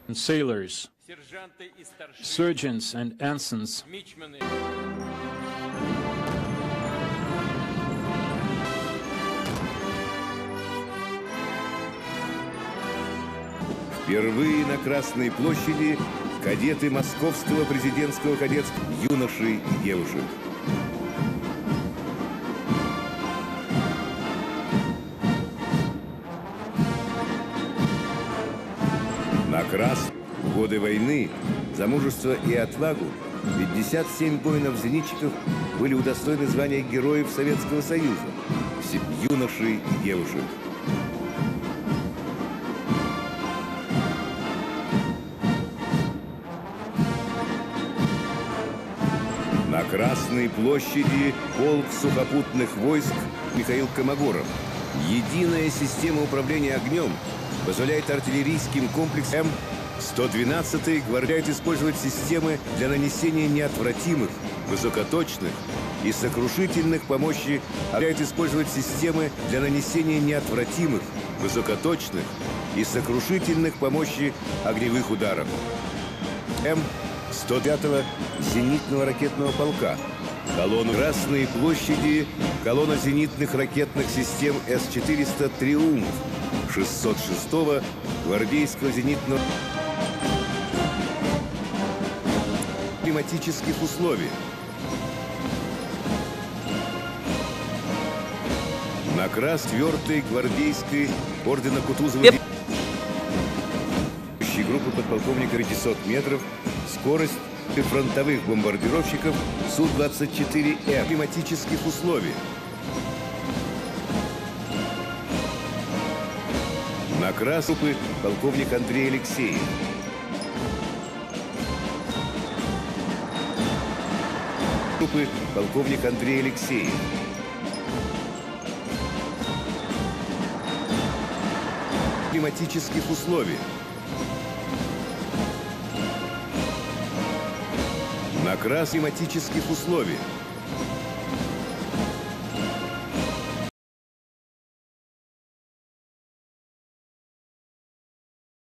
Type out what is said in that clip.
and sailors, surgeons and ensigns, Впервые на Красной площади кадеты Московского президентского кадетского, юноши и девушек. На в годы войны за мужество и отвагу 57 воинов-зенитчиков были удостоены звания Героев Советского Союза, юноши и девушек. На Красной площади полк сухопутных войск Михаил Комогоров. Единая система управления огнем позволяет артиллерийским комплексам М-112 гвардейцам использовать системы для нанесения неотвратимых, высокоточных и сокрушительных по мощи, использовать системы для нанесения неотвратимых, высокоточных и сокрушительных по мощи огневых ударов. М-105 зенитного ракетного полка. Колонну Красной площади, колонна зенитных ракетных систем С-400 «Триумф» 606-го гвардейского зенитного климатических условий. На 4-й гвардейской ордена Кутузова группы подполковника 500 метров, скорость фронтовых бомбардировщиков Су-24М климатических условий. На группы полковник Андрей Алексеев. Группы полковник Андрей Алексеев. Климатических условий. На климатических условий.